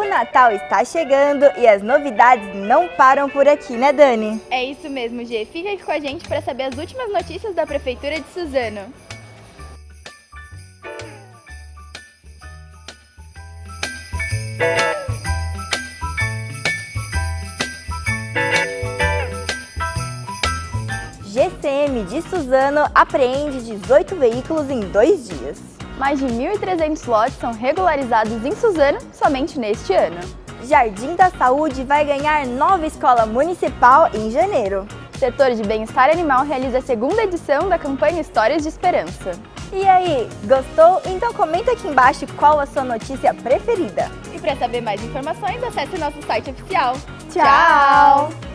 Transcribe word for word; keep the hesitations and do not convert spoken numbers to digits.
O Natal está chegando e as novidades não param por aqui, né, Dani? É isso mesmo, Gê. Fica aqui com a gente para saber as últimas notícias da Prefeitura de Suzano. G C M de Suzano apreende dezoito veículos em dois dias. Mais de mil e trezentos lotes são regularizados em Suzano somente neste ano. Jardim da Saúde vai ganhar nova escola municipal em janeiro. O setor de bem-estar animal realiza a segunda edição da campanha Histórias de Esperança. E aí, gostou? Então comenta aqui embaixo qual a sua notícia preferida. E para saber mais informações, acesse nosso site oficial. Tchau!